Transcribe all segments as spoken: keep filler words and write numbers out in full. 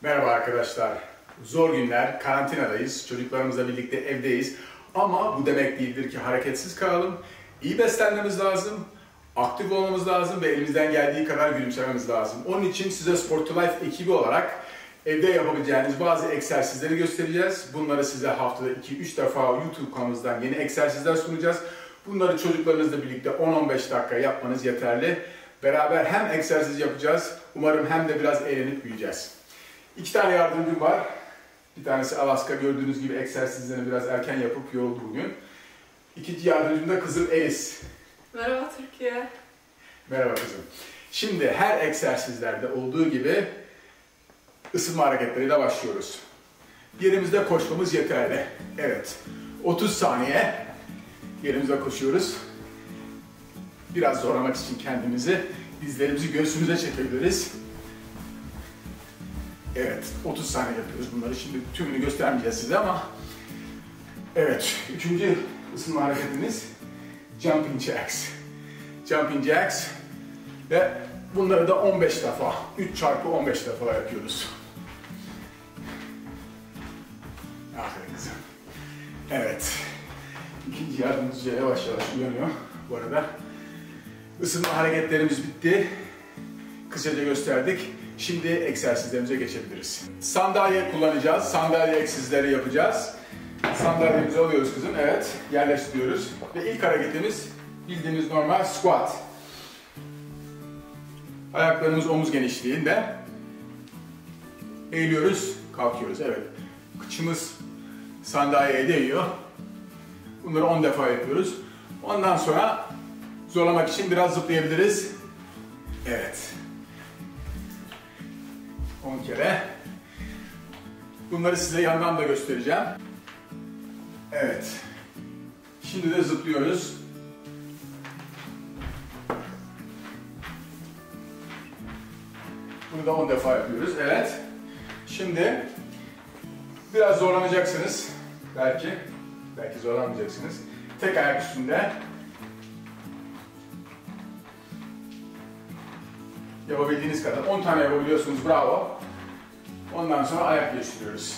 Merhaba arkadaşlar. Zor günler, karantinadayız. Çocuklarımızla birlikte evdeyiz. Ama bu demek değildir ki hareketsiz kalalım. İyi beslenmemiz lazım, aktif olmamız lazım ve elimizden geldiği kadar gülümsememiz lazım. Onun için size Sport to Life ekibi olarak evde yapabileceğiniz bazı egzersizleri göstereceğiz. Bunları size haftada iki üç defa YouTube kanalımızdan yeni egzersizler sunacağız. Bunları çocuklarınızla birlikte on on beş dakika yapmanız yeterli. Beraber hem egzersiz yapacağız, umarım hem de biraz eğlenip büyüyeceğiz. İki tane yardımcım var. Bir tanesi Alaska, gördüğünüz gibi egzersizlerini biraz erken yapıp yoruldu bugün. İkinci yardımcım da kızım Elis. Merhaba Türkiye. Merhaba kızım. Şimdi her egzersizlerde olduğu gibi ısınma hareketleriyle başlıyoruz. Yerimizde koşmamız yeterli. Evet. otuz saniye yerimizde koşuyoruz. Biraz zorlamak için kendimizi, dizlerimizi göğsümüze çekebiliriz. Evet, otuz saniye yapıyoruz bunları. Şimdi tümünü göstermeyeceğiz size ama evet, üçüncü ısınma hareketimiz Jumping Jacks. Jumping Jacks ve bunları da on beş defa, üç çarpı on beş defa yapıyoruz. Aferin kızım. Evet, ikinci yardımcı yavaş yavaş uyanıyor bu arada. Isınma hareketlerimiz bitti. Kısaca gösterdik. Şimdi egzersizlerimize geçebiliriz. Sandalye kullanacağız. Sandalye egzersizleri yapacağız. Sandalyemizi alıyoruz kızım. Evet. Yerleştiriyoruz. Ve ilk hareketimiz bildiğimiz normal squat. Ayaklarımız omuz genişliğinde. Eğiliyoruz. Kalkıyoruz. Evet. Kıçımız sandalyeye değiyor. Bunları on defa yapıyoruz. Ondan sonra zorlamak için biraz zıplayabiliriz. Evet. on kere. Bunları size yandan da göstereceğim. Evet. Şimdi de zıplıyoruz. Bunu da on defa yapıyoruz. Evet. Şimdi biraz zorlanacaksınız. Belki. Belki zorlanmayacaksınız. Tek ayak üstünde. Yapabildiğiniz kadar. on tane yapabiliyorsunuz. Bravo. Ondan sonra ayak değiştiriyoruz.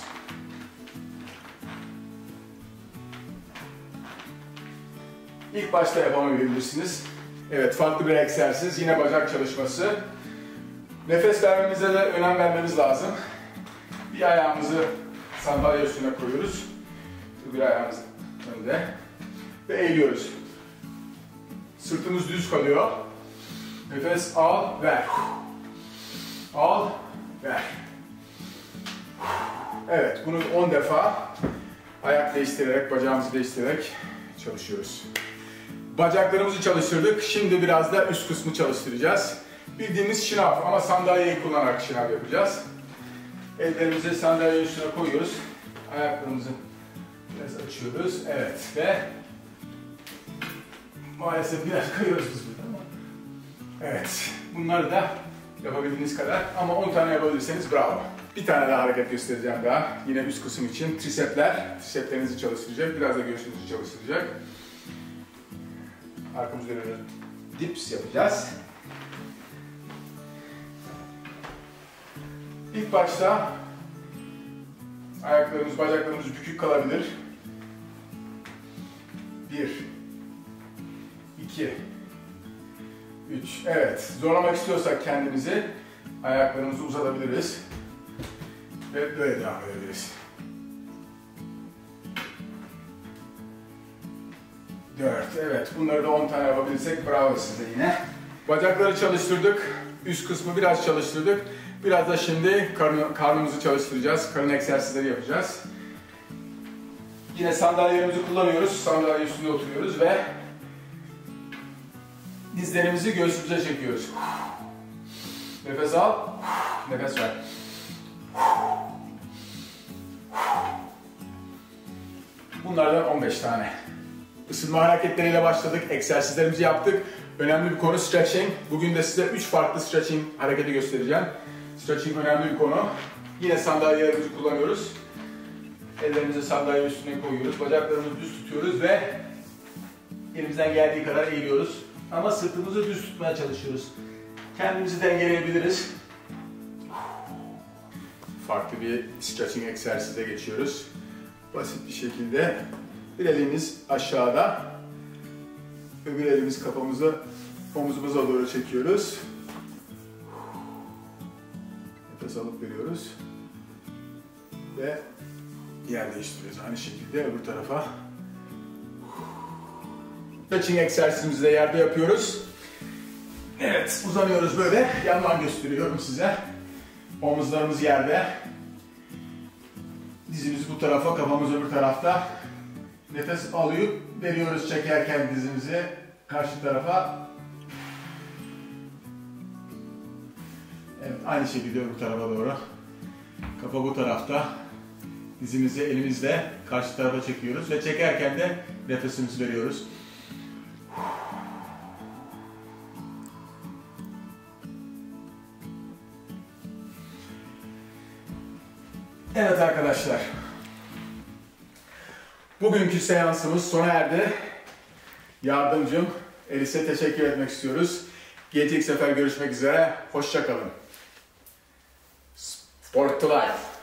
İlk başta yapamayabilirsiniz. Evet, farklı bir egzersiz. Yine bacak çalışması. Nefes vermemize de önem vermemiz lazım. Bir ayağımızı sandalye üstüne koyuyoruz. Bir ayağımız önde. Ve eğiliyoruz. Sırtımız düz kalıyor. Nefes al, ver. Al, ver. Evet, bunu on defa ayak değiştirerek, bacağımızı değiştirerek çalışıyoruz. Bacaklarımızı çalıştırdık. Şimdi biraz da üst kısmı çalıştıracağız. Bildiğimiz şınav ama sandalyeyi kullanarak şınav yapacağız. Ellerimizi sandalyenin üstüne koyuyoruz. Ayaklarımızı biraz açıyoruz. Evet ve maalesef biraz kayıyoruz biz burada ama. Evet, bunları da yapabildiğiniz kadar ama on tane yapabilirseniz bravo. Bir tane daha hareket göstereceğim daha. Yine üst kısım için trisepler. Triseplerinizi çalıştıracak, biraz da göğsünüzü çalıştıracak. Arkamızı dönüyoruz. Dips yapacağız. İlk başta ayaklarımız, bacaklarımız bükük kalabilir. Bir, iki, üç. Evet, zorlamak istiyorsak kendimizi ayaklarımızı uzatabiliriz. Ve böyle devam edebiliriz. Dört, evet. Bunları da on tane yapabilirsek bravo size yine. Bacakları çalıştırdık. Üst kısmı biraz çalıştırdık. Biraz da şimdi karnı, karnımızı çalıştıracağız. Karın egzersizleri yapacağız. Yine sandalyelerimizi kullanıyoruz. Sandalye üstünde oturuyoruz ve dizlerimizi göğsümüze çekiyoruz. Nefes al, nefes ver. Bunlardan on beş tane. Isınma hareketleriyle başladık, egzersizlerimizi yaptık. Önemli bir konu stretching. Bugün de size üç farklı stretching hareketi göstereceğim. Stretching önemli bir konu. Yine sandalyelerimizi kullanıyoruz. Ellerimizi sandalye üstüne koyuyoruz. Bacaklarımızı düz tutuyoruz ve elimizden geldiği kadar eğiliyoruz. Ama sırtımızı düz tutmaya çalışıyoruz. Kendimizi dengeleyebiliriz. farklı bir stretching egzersize geçiyoruz. Basit bir şekilde bir elimiz aşağıda, öbür elimiz kafamızı omuzumuza doğru çekiyoruz. Nefes alıp veriyoruz ve yer değiştiriyoruz. Aynı şekilde öbür tarafa. Stretching egzersizimizi de yerde yapıyoruz. Evet, uzanıyoruz böyle. Yandan gösteriyorum size. Omuzlarımız yerde. Dizimiz bu tarafa, kafamız öbür tarafta. Nefes alıyor, veriyoruz çekerken dizimizi karşı tarafa. Evet, aynı şekilde öbür tarafa doğru. Kafa bu tarafta. Dizimizi elimizle karşı tarafa çekiyoruz ve çekerken de nefesimizi veriyoruz. Evet arkadaşlar, bugünkü seansımız sona erdi. Yardımcım Elis'e teşekkür etmek istiyoruz. Gelecek sefer görüşmek üzere, hoşça kalın. Sport to life.